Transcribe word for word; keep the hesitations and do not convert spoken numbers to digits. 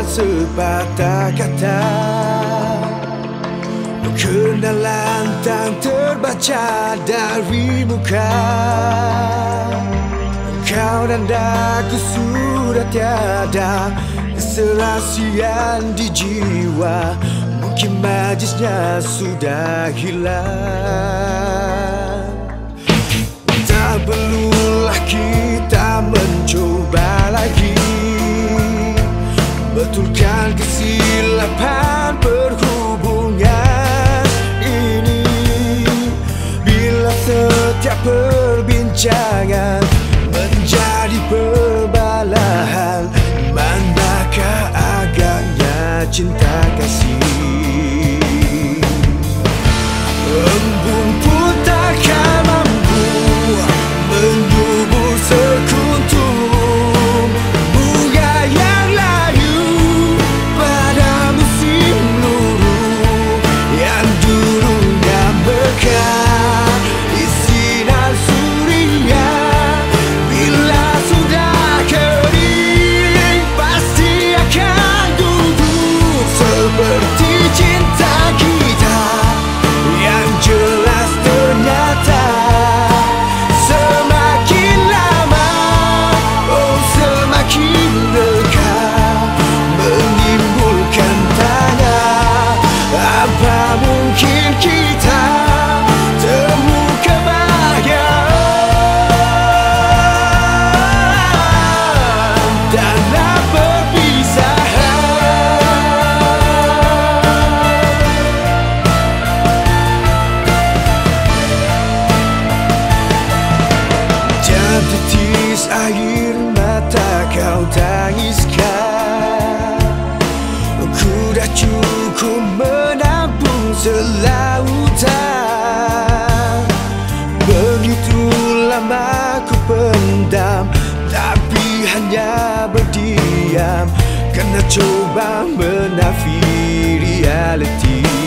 dengan sepatah kata. Kenalan tak terbaca dari muka. Kau dan aku sudah tiada keserasian di jiwa. Mungkin majisnya sudah hilang. Tak perlulah kita mencoba lagi betulkan kesilapan perhubungan ini. Bila setiap perbincangan menjadi perbalahan, manakah agaknya cinta kasih? Embun pun takkan mampu menyubur sekuntum bunga yang layu pada musim luruh yang dulunya mekar di sinar suria. Bila sudah kering pasti akan gugur seperti cinta kita yang jelas ternyata semakin lama, oh semakin dekat, menimbulkan tanya apa mungkin kita temu kebahagiaan dalam perpisahan. Jangan tetes air mata kau tangiskan. Ku dah cukup menampung selautan. Begitu lama ku pendam, tapi hanya berdiam karena coba menafi realiti.